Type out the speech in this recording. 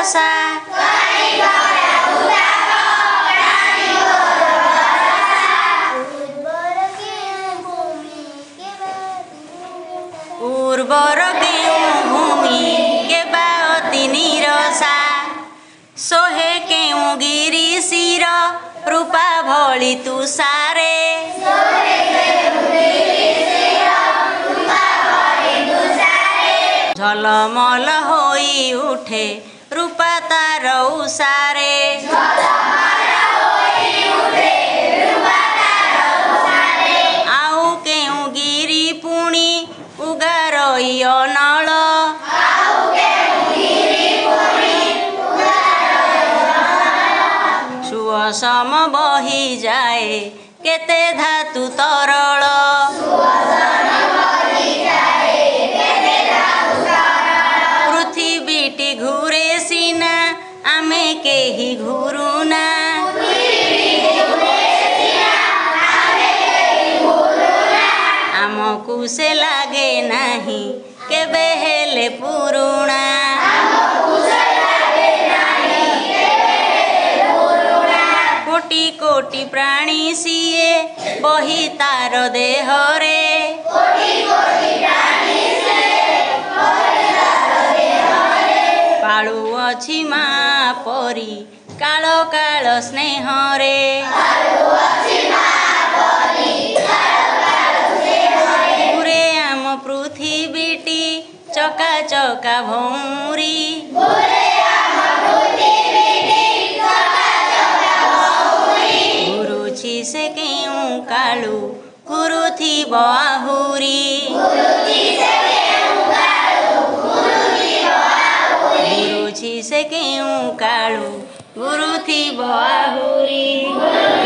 ଭରସା। उर्वर केउं भूमि केबा अति निरसा। सोहे केउं गिरी शिर रूपा भଳି तुषारे। झलमल होई उठे रूपा तार उषारे। आउ केउं गिरी पुणी उगारई अनल। सुअ सम बही जाए केते धातु तरल। पृथिवीटी घूरे सिना आमे केही घूरुना। आमकु से लागे नाही केबे हेले पुरुणा। कोटि कोटि प्राणी सिए बही तार देहरे। पाळु अछि मा परी काल काल स्नेहरे। घूरे आम पृथिवीटी चका चका भौरी। घुरुछि से केउं कालु घुरुथिब आहुरी। घुरुछि से केउं कालु घुरुथिब आहुरी।